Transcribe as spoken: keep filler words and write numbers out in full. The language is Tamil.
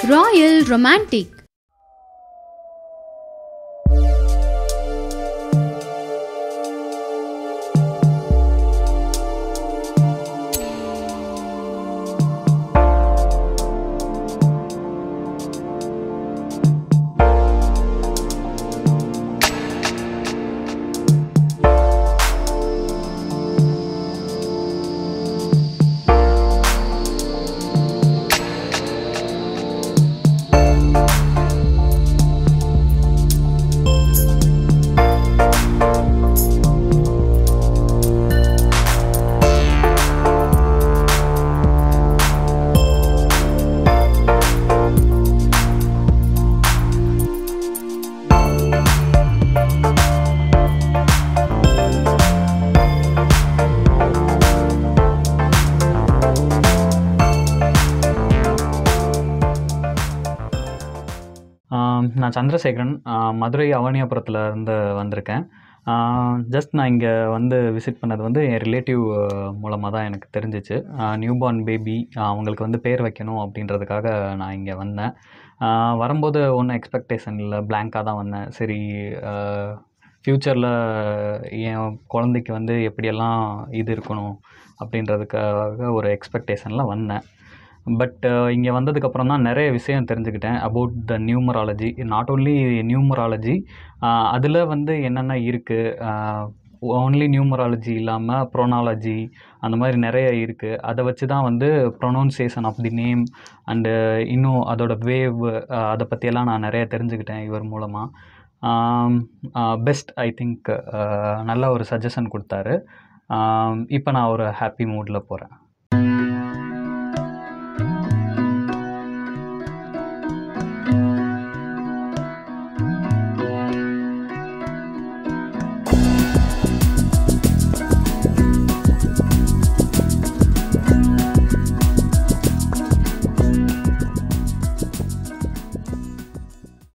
Royal Romantic. நான் சந்திரசேகரன், மதுரை அவனியாபுரத்தில் இருந்து வந்திருக்கேன். ஜஸ்ட் நான் இங்கே வந்து விசிட் பண்ணது வந்து என் ரிலேட்டிவ் மூலமாக தான் எனக்கு தெரிஞ்சிச்சு. நியூபார்ன் பேபி அவங்களுக்கு வந்து பேர் வைக்கணும் அப்படின்றதுக்காக நான் இங்கே வந்தேன். வரும்போது ஒன்றும் எக்ஸ்பெக்டேஷன் இல்லை, பிளாங்காக தான் வந்தேன். சரி, ஃப்யூச்சரில் என் குழந்தைக்கு வந்து எப்படியெல்லாம் இது இருக்கணும் அப்படின்றதுக்காக ஒரு எக்ஸ்பெக்டேஷனில் வந்தேன். பட் இங்கே வந்ததுக்கப்புறம் தான் நிறைய விஷயம் தெரிஞ்சுக்கிட்டேன் about the numerology. Not only numerology, அதில் வந்து என்னென்ன இருக்குது, ஓன்லி நியூமராலஜி இல்லாமல் ப்ரோனாலஜி அந்த மாதிரி நிறைய இருக்குது. அதை வச்சு தான் வந்து pronunciation of the name and இன்னும் அதோட வேவ், அதை பற்றியெல்லாம் நான் நிறைய தெரிஞ்சுக்கிட்டேன் இவர் மூலமாக. பெஸ்ட் ஐ திங்க் நல்ல ஒரு சஜஷன் கொடுத்தாரு. இப்போ நான் ஒரு ஹாப்பி மூடில் போகிறேன்.